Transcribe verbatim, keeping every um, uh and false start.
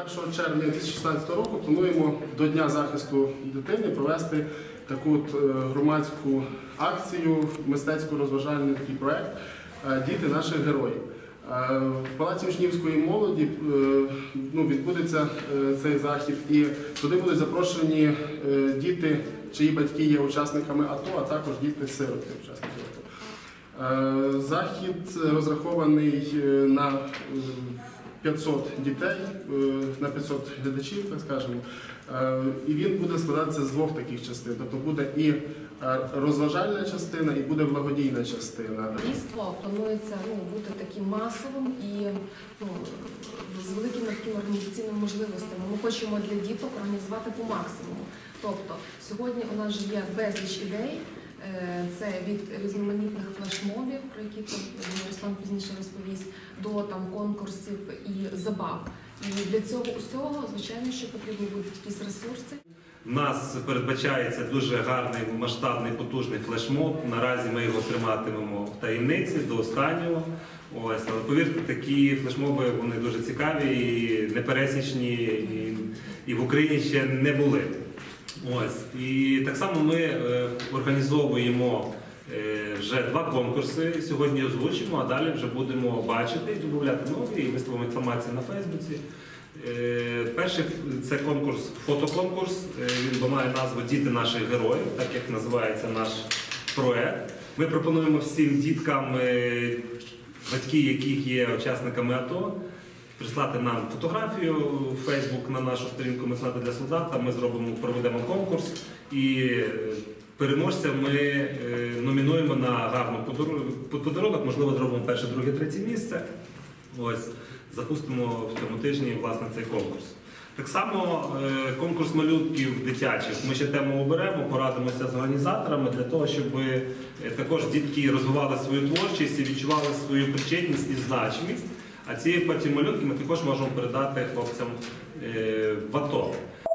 першого червня дві тисячі шістнадцятого року плануємо до Дня захисту дитини провести таку от громадську акцію, мистецько-розважальний такий проєкт «Діти наших героїв». В Палаці учнівської молоді ну, відбудеться цей захід, і туди будуть запрошені діти, чиї батьки є учасниками АТО, а також діти-сироти учасників АТО. Захід розрахований на п'ятсот дітей, на п'ятсот глядачів, так скажемо, і він буде складатися з двох таких частин. Тобто буде і розважальна частина, і буде благодійна частина. Дійство планується ну, бути таким масовим і ну, з великими такими організаційними можливостями. Ми хочемо для діток організувати по максимуму. Тобто сьогодні у нас вже є безліч ідей. Це від різноманітних флешмобів, про які Руслан пізніше розповість, до там, конкурсів і забав. І для цього усього, звичайно, що потрібні будуть якісь ресурси. У нас передбачається дуже гарний, масштабний, потужний флешмоб. Наразі ми його триматимемо в таємниці до останнього. Ось, але повірте, такі флешмоби вони дуже цікаві і непересічні, і, і в Україні ще не були. Ось. І так само ми е, організовуємо е, вже два конкурси, сьогодні озвучимо, а далі вже будемо бачити і додати нові, і виставимо інформацію на Фейсбуці. Е, перший – це конкурс, фотоконкурс, е, він має назву «Діти наших героїв», так як називається наш проєкт. Ми пропонуємо всім діткам, е, батьки яких є учасниками АТО, прислати нам фотографію в Фейсбук на нашу сторінку «Меценати для солдата». Ми зробимо, проведемо конкурс і переможця ми номінуємо на гарну подарунок, можливо, зробимо перше, друге, третє місце. Ось, запустимо в цьому тижні, власне, цей конкурс. Так само конкурс малюнків дитячих. Ми ще тему оберемо, порадимося з організаторами для того, щоб також дітки розвивали свою творчість і відчували свою причетність і значимість. А ці потім малюнки ми також можемо передати хлопцям в АТО.